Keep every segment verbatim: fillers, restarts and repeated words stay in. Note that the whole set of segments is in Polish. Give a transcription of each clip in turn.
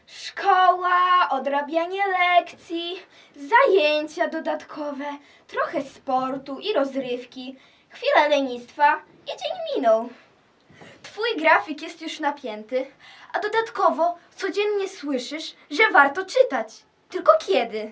Szkoła, odrabianie lekcji, zajęcia dodatkowe, trochę sportu i rozrywki, chwila lenistwa i dzień minął. Twój grafik jest już napięty, a dodatkowo codziennie słyszysz, że warto czytać. Tylko kiedy?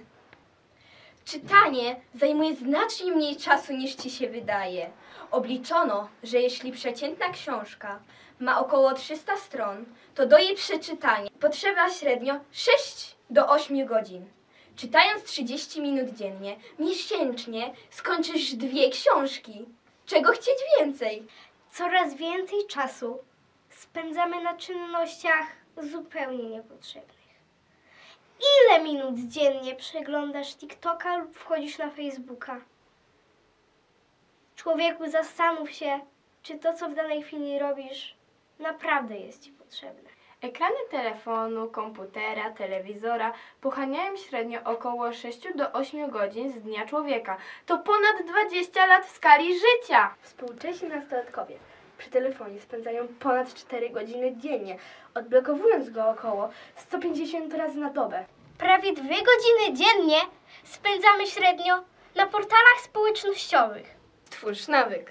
Czytanie zajmuje znacznie mniej czasu niż ci się wydaje. Obliczono, że jeśli przeciętna książka ma około trzysta stron, to do jej przeczytania potrzeba średnio sześć do ośmiu godzin. Czytając trzydzieści minut dziennie, miesięcznie skończysz dwie książki. Czego chcieć więcej? Coraz więcej czasu spędzamy na czynnościach zupełnie niepotrzebnych. Ile minut dziennie przeglądasz TikToka lub wchodzisz na Facebooka? Człowieku, zastanów się, czy to, co w danej chwili robisz, naprawdę jest ci potrzebne. Ekrany telefonu, komputera, telewizora pochłaniają średnio około sześć do ośmiu godzin z dnia człowieka. To ponad dwadzieścia lat w skali życia! Współcześni nastolatkowie przy telefonie spędzają ponad cztery godziny dziennie, odblokowując go około sto pięćdziesiąt razy na dobę. Prawie dwie godziny dziennie spędzamy średnio na portalach społecznościowych. Twórz nawyk.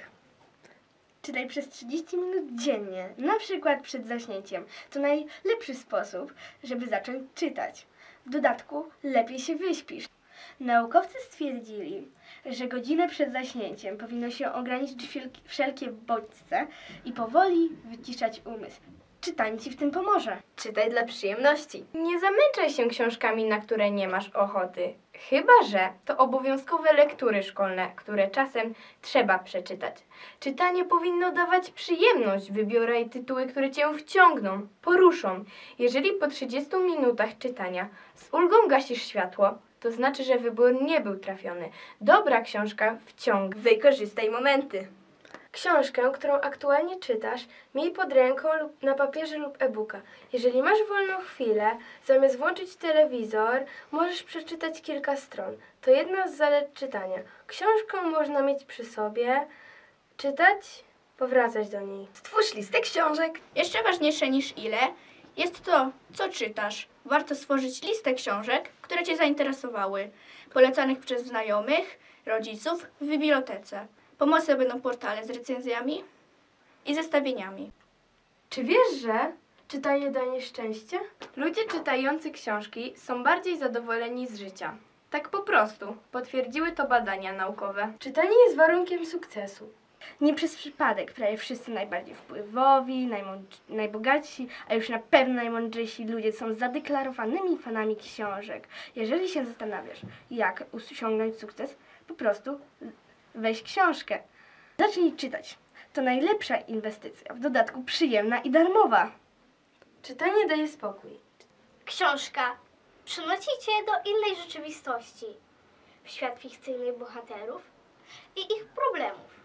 Czytaj przez trzydzieści minut dziennie, na przykład przed zaśnięciem. To najlepszy sposób, żeby zacząć czytać. W dodatku lepiej się wyśpisz. Naukowcy stwierdzili, że godzinę przed zaśnięciem powinno się ograniczyć wszelkie bodźce i powoli wyciszać umysł. Czytanie ci w tym pomoże. Czytaj dla przyjemności. Nie zamęczaj się książkami, na które nie masz ochoty. Chyba że to obowiązkowe lektury szkolne, które czasem trzeba przeczytać. Czytanie powinno dawać przyjemność. Wybieraj tytuły, które cię wciągną, poruszą. Jeżeli po trzydziestu minutach czytania z ulgą gasisz światło, to znaczy, że wybór nie był trafiony. Dobra książka wciąga. Wykorzystaj momenty. Książkę, którą aktualnie czytasz, miej pod ręką lub na papierze lub e-booka. Jeżeli masz wolną chwilę, zamiast włączyć telewizor, możesz przeczytać kilka stron. To jedna z zalet czytania. Książkę można mieć przy sobie, czytać, powracać do niej. Stwórz listę książek. Jeszcze ważniejsze niż ile jest to, co czytasz. Warto stworzyć listę książek, które cię zainteresowały, polecanych przez znajomych, rodziców w bibliotece. Pomocne będą portale z recenzjami i zestawieniami. Czy wiesz, że czytanie daje szczęście? Ludzie czytający książki są bardziej zadowoleni z życia. Tak po prostu. Potwierdziły to badania naukowe. Czytanie jest warunkiem sukcesu. Nie przez przypadek prawie wszyscy najbardziej wpływowi, najmądr- najbogatsi, a już na pewno najmądrzejsi ludzie są zadeklarowanymi fanami książek. Jeżeli się zastanawiasz, jak osiągnąć sukces, po prostu weź książkę. Zacznij czytać. To najlepsza inwestycja, w dodatku przyjemna i darmowa. Czytanie daje spokój. Książka przenosi cię do innej rzeczywistości, w świat fikcyjnych bohaterów i ich problemów.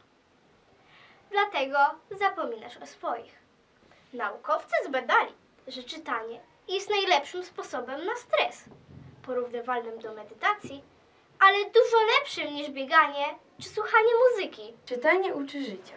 Dlatego zapominasz o swoich. Naukowcy zbadali, że czytanie jest najlepszym sposobem na stres, porównywalnym do medytacji, ale dużo lepszym niż bieganie czy słuchanie muzyki. Czytanie uczy życia.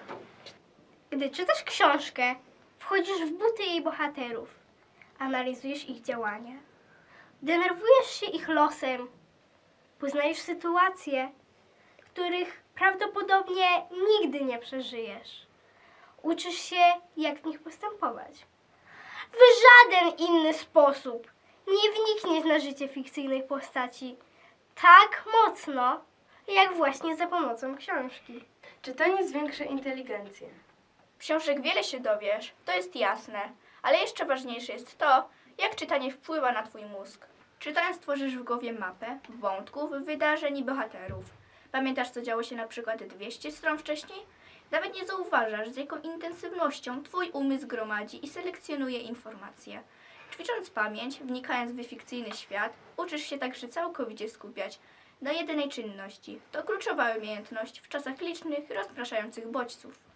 Gdy czytasz książkę, wchodzisz w buty jej bohaterów, analizujesz ich działania, denerwujesz się ich losem, poznajesz sytuacje, których prawdopodobnie nigdy nie przeżyjesz. Uczysz się, jak w nich postępować. W żaden inny sposób nie wnikniesz na życie fikcyjnej postaci tak mocno, jak właśnie za pomocą książki. Czytanie zwiększa inteligencję. Książek wiele się dowiesz, to jest jasne, ale jeszcze ważniejsze jest to, jak czytanie wpływa na twój mózg. Czytając tworzysz w głowie mapę wątków, wydarzeń i bohaterów. Pamiętasz, co działo się na przykład dwieście stron wcześniej? Nawet nie zauważasz, z jaką intensywnością twój umysł gromadzi i selekcjonuje informacje. Ćwicząc pamięć, wnikając w fikcyjny świat, uczysz się także całkowicie skupiać na jedynej czynności. To kluczowa umiejętność w czasach licznych, rozpraszających bodźców.